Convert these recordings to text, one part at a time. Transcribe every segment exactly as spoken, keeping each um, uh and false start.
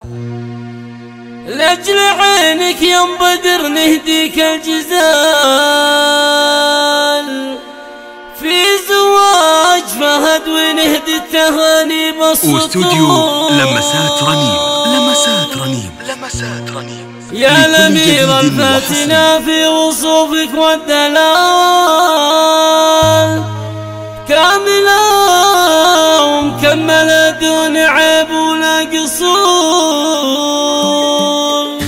لأجل عينك يا ام بدر نهديك الجزال في زواج فهد ونهدي التهاني بالسطور. واستوديو لمسات رنيم لمسات رنيم لمسات رنيم يا الأميرة الفاتنة في وصوفك والدلال كاملة ومكملة دون عيب ولا قصور.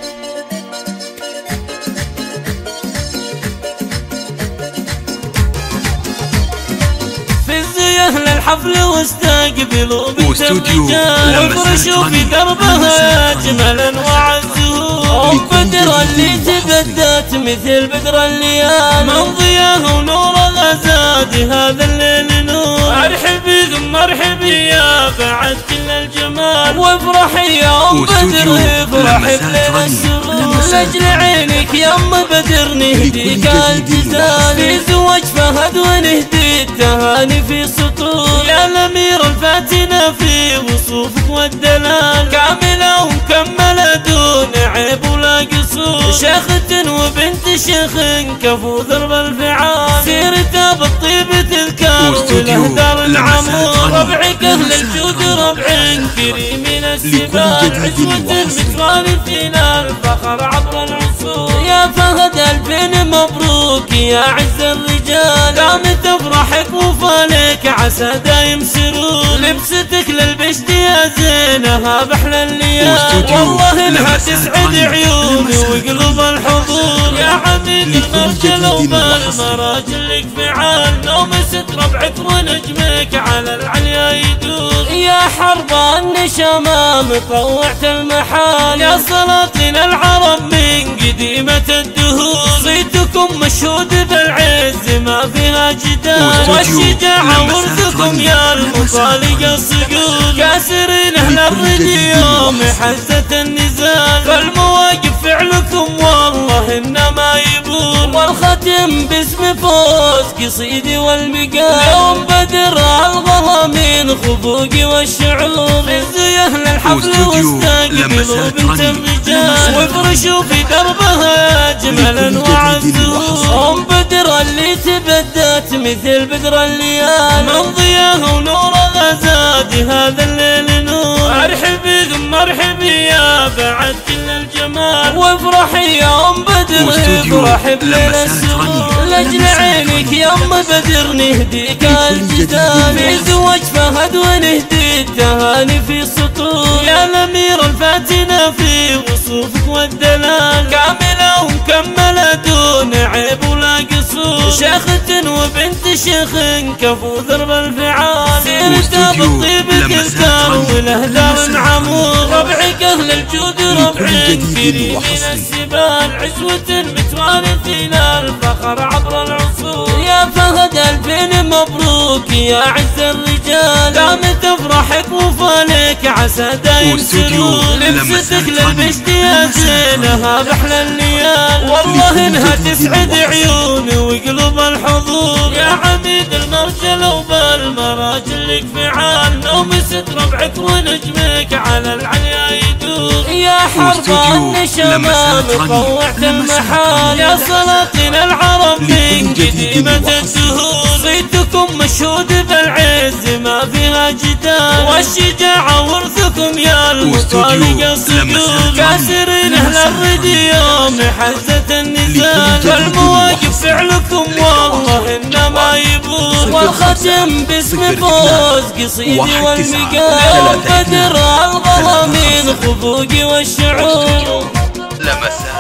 في الزيه للحفل واستقبلوا بنت الرجال وافرشوا في دربها أجمل أنواع الزهور. أم بدر اللي تبدت مثل بدر الليال من ضياه ونوره زاد هذا الليل نور. ارحبي ثم ارحبي يا بعد كل الجمال وافرحي يا ام بدر افرحي بليل السرور. لاجل عينك يا ام بدر نهديك الجزال في زواج فهد ونهدي التهاني في سطور. يا الأميرة الفاتنة في وصوفك والدلال كاملة ومكملة دون عيب ولا قصور. شيخة وبنت شيخ كفو ضرب الفعال سيرتها بالطيب تذكار والاهدار العمور. ربعك اهل الجود ربع كريم من السبال عزوة متوارثين الفخر عبر العصور. يا فهد الفين مبروك يا عز الرجال دامت افرحك وفالك عسى دايم سرور. لبستك للبشت يا زينها بحلى الليال والله انها تسعد عيوني وقلوب الحضور. يا عميد المرجل وبالمراجل لك فعال نومست ربعك ونجمك على العليا يدور. يا حرب النشامة مطوعة المحال يا سلاطين العرب من قديمة الدهور. صيتكم مشهود بالعز ما فيها جدال والشجاعة ورثكم يا المطالق الصقور. كاسرين اهل الردي يوم حزة النزال فالمواقف فعلكم والله انما يبور. والختم باسم فوز قصيدي والمقال يوم بدر الغلا من خفوقي والشعور. في زيه للحفل واستقبلوا بنت الرجال وافرشوا في دربها اجمل انواع الزهور. ام بدر اللي تبدت مثل بدر الليال من ضياه ونوره زاد هذا الليل نور. ارحبي ثم ارحبي يا بعد كل الجمال وافرحي يا ام بدر افرحي بليل السرور. لاجل عينك يا ام بدر نهديك الجدال في زواج فهد ونهدي التهاني في سطور. يا الأميرة الفاتنة في وصوفك والدلال كاملة ومكملة دون عيب ولا قصور. شيخة وبنت شيخ كفو ضرب الفعال سيرتها بالطيب تذكار والاهدار عمور. ربعك اهل الجود ربع كريم من السبال عزوة متوارثين الفخر عبر العصور. يا فهد الفين مبروك يا عز الرجال دامت افرحك وفالك عسى دايم سرور. لبستك للبشت يا زينها بحلى الليال والله انها تسعد عيوني وقلوب الحضور. يا عميد المرجل وبالمراجل لك فعال نومست ربعك ونجمك على العليا يدور. يا حرب النشامة مطوعة المحال يا سلاطين العرب من قديمة الدهور. صيتكم مشهود بالعز ما فيها جدال والشجاعة ورثكم يا المطالق الصقور. كاسرين اهل الردي يوم حزة النزال فالمواقف فعلكم والله انما يبور. والختم باسم فوز قصيدي والمقال يوم بدر الغلا من خفوقي والشعور.